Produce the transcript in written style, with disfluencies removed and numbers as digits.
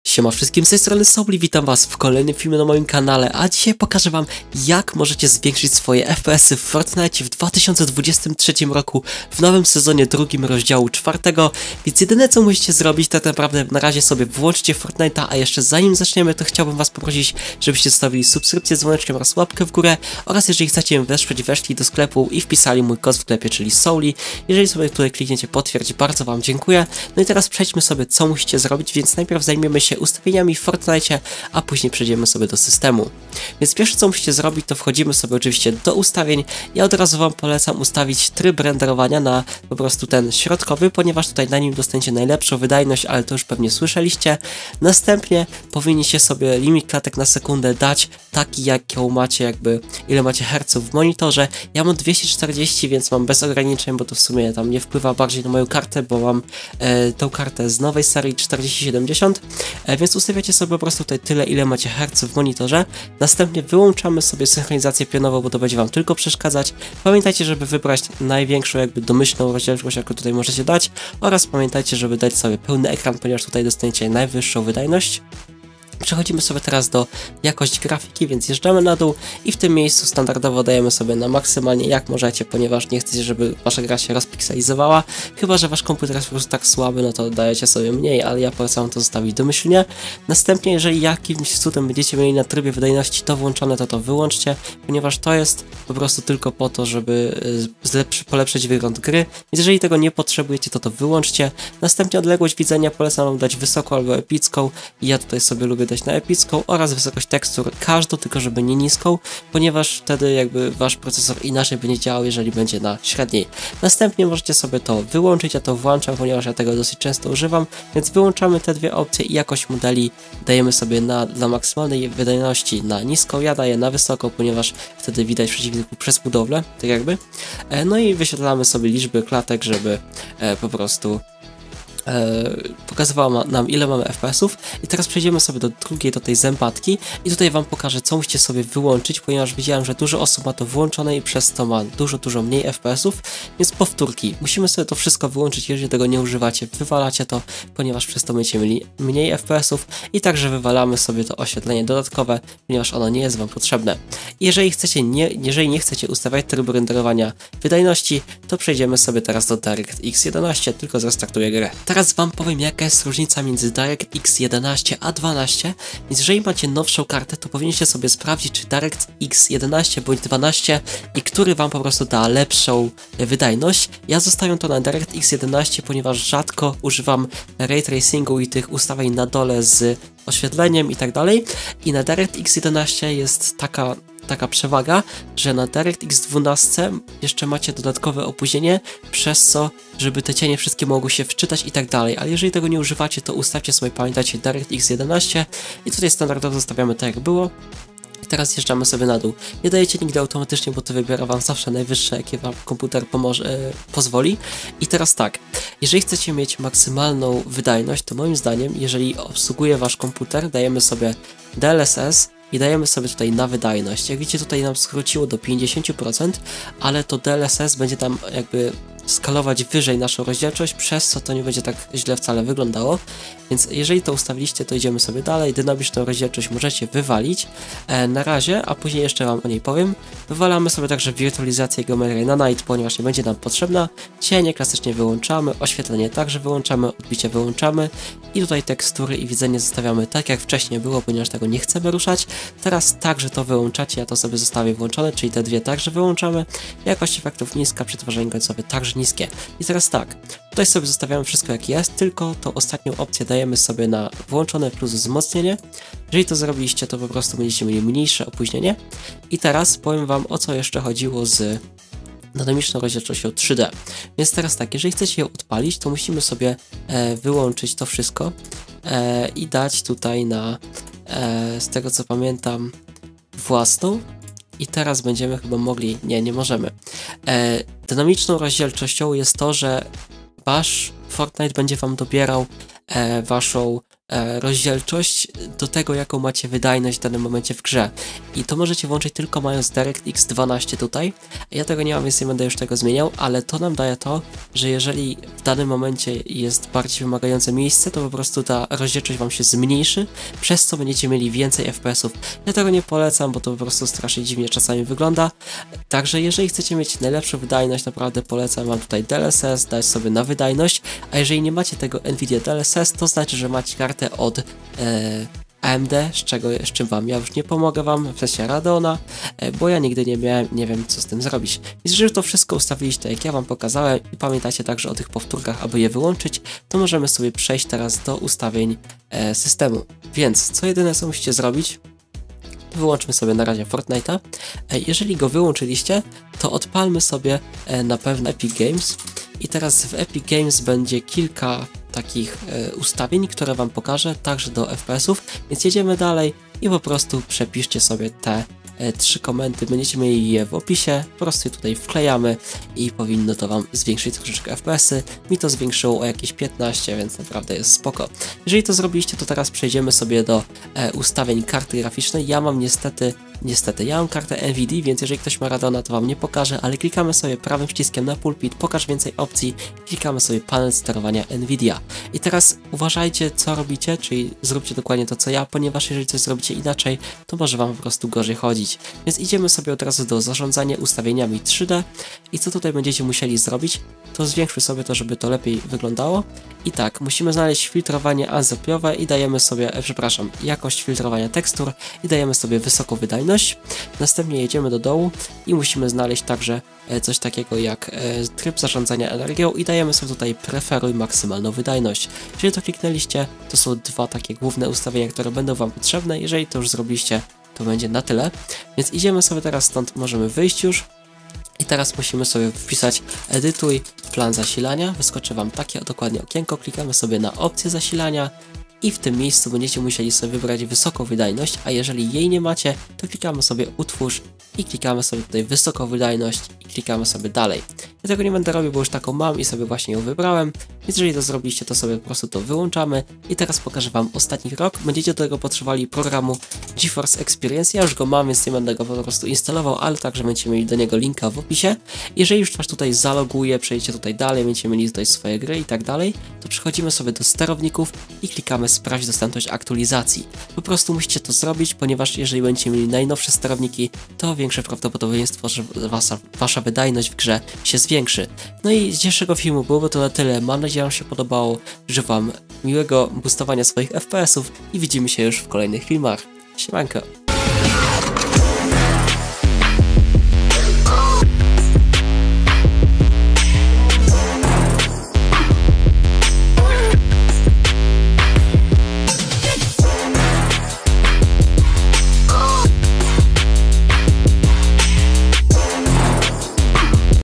Siema wszystkim, z tej strony Sobli, witam was w kolejnym filmie na moim kanale, a dzisiaj pokażę wam, jak możecie zwiększyć swoje FPS-y w Fortnite w 2023 roku, w nowym sezonie drugim rozdziału 4, więc jedyne co musicie zrobić, tak naprawdę na razie sobie włączcie Fortnite'a, a jeszcze zanim zaczniemy, to chciałbym was poprosić, żebyście zostawili subskrypcję z dzwoneczkiem oraz łapkę w górę, oraz jeżeli chcecie mnie wesprzeć, weszli do sklepu i wpisali mój kod w sklepie, czyli Soli. Jeżeli sobie tutaj klikniecie potwierdź, bardzo wam dziękuję. No i teraz przejdźmy sobie, co musicie zrobić, więc najpierw zajmiemy się ustawieniami w Fortnite, a później przejdziemy sobie do systemu. Więc pierwsze co musicie zrobić, to wchodzimy sobie oczywiście do ustawień. Ja od razu wam polecam ustawić tryb renderowania na po prostu ten środkowy, ponieważ tutaj na nim dostaniecie najlepszą wydajność, ale to już pewnie słyszeliście. Następnie powinniście sobie limit klatek na sekundę dać taki, jaką macie, jakby ile macie herców w monitorze. Ja mam 240, więc mam bez ograniczeń, bo to w sumie tam nie wpływa bardziej na moją kartę, bo mam tą kartę z nowej serii 4070, więc ustawiacie sobie po prostu tutaj tyle, ile macie herców w monitorze. Następnie wyłączamy sobie synchronizację pionową, bo to będzie wam tylko przeszkadzać. Pamiętajcie, żeby wybrać największą jakby domyślną rozdzielczość, jaką tutaj możecie dać, oraz pamiętajcie, żeby dać sobie pełny ekran, ponieważ tutaj dostaniecie najwyższą wydajność. Przechodzimy sobie teraz do jakość grafiki, więc jeżdżamy na dół i w tym miejscu standardowo dajemy sobie na maksymalnie jak możecie, ponieważ nie chcecie, żeby wasza gra się rozpikselizowała. Chyba że wasz komputer jest po prostu tak słaby, no to dajecie sobie mniej, ale ja polecam to zostawić domyślnie. Następnie, jeżeli jakimś cudem będziecie mieli na trybie wydajności to włączone, to wyłączcie, ponieważ to jest po prostu tylko po to, żeby polepszyć wygląd gry. Więc jeżeli tego nie potrzebujecie, to wyłączcie. Następnie odległość widzenia polecam wam dać wysoką albo epicką. I ja tutaj sobie lubię dać na epicką, oraz wysokość tekstur każdą, tylko żeby nie niską, ponieważ wtedy jakby wasz procesor inaczej będzie działał, jeżeli będzie na średniej. Następnie możecie sobie to wyłączyć, ja to włączam, ponieważ ja tego dosyć często używam, więc wyłączamy te dwie opcje i jakość modeli dajemy sobie dla maksymalnej wydajności na niską, ja daję na wysoką, ponieważ wtedy widać przeciwników przez budowlę, tak jakby. No i wyświetlamy sobie liczby klatek, żeby po prostu pokazywała nam, ile mamy FPS-ów. I teraz przejdziemy sobie do drugiej, do tej zębatki i tutaj wam pokażę, co musicie sobie wyłączyć, ponieważ widziałem, że dużo osób ma to włączone i przez to ma dużo mniej FPS-ów, więc powtórki. Musimy sobie to wszystko wyłączyć, jeżeli tego nie używacie, wywalacie to, ponieważ przez to będziecie mieli mniej FPS-ów, i także wywalamy sobie to oświetlenie dodatkowe, ponieważ ono nie jest wam potrzebne. Jeżeli nie chcecie ustawiać trybu renderowania wydajności, to przejdziemy sobie teraz do DirectX 11, tylko zrestartuję grę. Teraz wam powiem, jaka jest różnica między DirectX 11 a 12, więc jeżeli macie nowszą kartę, to powinniście sobie sprawdzić, czy DirectX 11 bądź 12 i który wam po prostu da lepszą wydajność. Ja zostawiam to na DirectX 11, ponieważ rzadko używam ray tracingu i tych ustawień na dole z oświetleniem i tak dalej. I na DirectX 11 jest taka przewaga, że na DirectX 12 jeszcze macie dodatkowe opóźnienie, przez co, żeby te cienie wszystkie mogły się wczytać i tak dalej, ale jeżeli tego nie używacie, to ustawcie sobie, pamiętajcie, DirectX 11 i tutaj standardowo zostawiamy tak jak było. I teraz zjeżdżamy sobie na dół. Nie dajecie nigdy automatycznie, bo to wybiera wam zawsze najwyższe, jakie wam komputer pozwoli. I teraz tak, jeżeli chcecie mieć maksymalną wydajność, to moim zdaniem, jeżeli obsługuje wasz komputer, dajemy sobie DLSS i dajemy sobie tutaj na wydajność. Jak widzicie, tutaj nam skróciło do 50%, ale to DLSS będzie tam jakby skalować wyżej naszą rozdzielczość, przez co to nie będzie tak źle wcale wyglądało. Więc jeżeli to ustawiliście, to idziemy sobie dalej. Dynamiczną rozdzielczość możecie wywalić na razie, a później jeszcze wam o niej powiem. Wywalamy sobie także wirtualizację geometrii na night, ponieważ nie będzie nam potrzebna. Cienie klasycznie wyłączamy, oświetlenie także wyłączamy, odbicie wyłączamy i tutaj tekstury i widzenie zostawiamy tak jak wcześniej było, ponieważ tego nie chcemy ruszać. Teraz także to wyłączacie, ja to sobie zostawię włączone, czyli te dwie także wyłączamy. Jakość efektów niska, przetwarzanie końcowe także niskie. I teraz tak, tutaj sobie zostawiamy wszystko jak jest, tylko tą ostatnią opcję dajemy sobie na włączone plus wzmocnienie. Jeżeli to zrobiliście, to po prostu będziecie mieli mniejsze opóźnienie. I teraz powiem wam, o co jeszcze chodziło z dynamiczną rozdzielczością 3D. Więc teraz tak, jeżeli chcecie ją odpalić, to musimy sobie wyłączyć to wszystko i dać tutaj na, z tego co pamiętam, własną. I teraz będziemy chyba mogli, nie możemy. Dynamiczną rozdzielczością jest to, że wasz Fortnite będzie wam dobierał waszą rozdzielczość do tego, jaką macie wydajność w danym momencie w grze. I to możecie włączyć tylko mając DirectX 12 tutaj. Ja tego nie mam, więc nie będę już tego zmieniał, ale to nam daje to, że jeżeli w danym momencie jest bardziej wymagające miejsce, to po prostu ta rozdzielczość wam się zmniejszy, przez co będziecie mieli więcej FPS-ów. Ja tego nie polecam, bo to po prostu strasznie dziwnie czasami wygląda. Także jeżeli chcecie mieć najlepszą wydajność, naprawdę polecam wam tutaj DLSS, dać sobie na wydajność, a jeżeli nie macie tego Nvidia DLSS, to znaczy, że macie kartę od AMD, z czym ja już nie pomogę wam, w sensie Radeona, bo ja nigdy nie miałem, nie wiem co z tym zrobić. Więc jeżeli to wszystko ustawiliście tak jak ja wam pokazałem i pamiętacie także o tych powtórkach, aby je wyłączyć, to możemy sobie przejść teraz do ustawień systemu. Więc co jedyne co musicie zrobić, wyłączmy sobie na razie Fortnite'a. Jeżeli go wyłączyliście, to odpalmy sobie na pewno Epic Games i teraz w Epic Games będzie kilka takich ustawień, które wam pokażę, także do FPS-ów, więc jedziemy dalej i po prostu przepiszcie sobie te 3 komendy, będziecie mieli je w opisie, po prostu je tutaj wklejamy i powinno to wam zwiększyć troszeczkę FPS-y. Mi to zwiększyło o jakieś 15, więc naprawdę jest spoko. Jeżeli to zrobiliście, to teraz przejdziemy sobie do ustawień karty graficznej. Ja mam niestety, ja mam kartę NVIDIA, więc jeżeli ktoś ma Radeona, to wam nie pokażę, ale klikamy sobie prawym przyciskiem na pulpit, pokaż więcej opcji, klikamy sobie panel sterowania NVIDIA. I teraz uważajcie, co robicie, czyli zróbcie dokładnie to, co ja, ponieważ jeżeli coś zrobicie inaczej, to może wam po prostu gorzej chodzić. Więc idziemy sobie od razu do zarządzania ustawieniami 3D i co tutaj będziecie musieli zrobić, to zwiększmy sobie to, żeby to lepiej wyglądało. I tak, musimy znaleźć filtrowanie unzappiowe i dajemy sobie, jakość filtrowania tekstur i dajemy sobie wysoką wydajność. Następnie jedziemy do dołu i musimy znaleźć także coś takiego jak tryb zarządzania energią i dajemy sobie tutaj preferuj maksymalną wydajność. Jeżeli to kliknęliście, to są dwa takie główne ustawienia, które będą wam potrzebne. Jeżeli to już zrobiliście, to będzie na tyle. Więc idziemy sobie teraz stąd, możemy wyjść już. I teraz musimy sobie wpisać edytuj plan zasilania, wyskoczy wam takie dokładnie okienko, klikamy sobie na opcję zasilania i w tym miejscu będziecie musieli sobie wybrać wysoką wydajność, a jeżeli jej nie macie, to klikamy sobie utwórz i klikamy sobie tutaj wysoką wydajność i klikamy sobie dalej. Ja tego nie będę robił, bo już taką mam i sobie właśnie ją wybrałem, więc jeżeli to zrobiliście, to sobie po prostu to wyłączamy i teraz pokażę wam ostatni krok. Będziecie do tego potrzebowali programu GeForce Experience, ja już go mam, więc nie będę go po prostu instalował, ale także będziecie mieli do niego linka w opisie. Jeżeli już was tutaj zaloguje, przejdziecie tutaj dalej, będziecie mieli tutaj swoje gry i tak dalej, to przechodzimy sobie do sterowników i klikamy sprawdź dostępność aktualizacji. Po prostu musicie to zrobić, ponieważ jeżeli będziecie mieli najnowsze sterowniki, to większe prawdopodobieństwo, że wasza wydajność w grze się zwiększy. No i z dzisiejszego filmu byłoby to na tyle. Mam nadzieję, że wam się podobało. Życzę wam miłego boostowania swoich FPS-ów i widzimy się już w kolejnych filmach. Siemanko!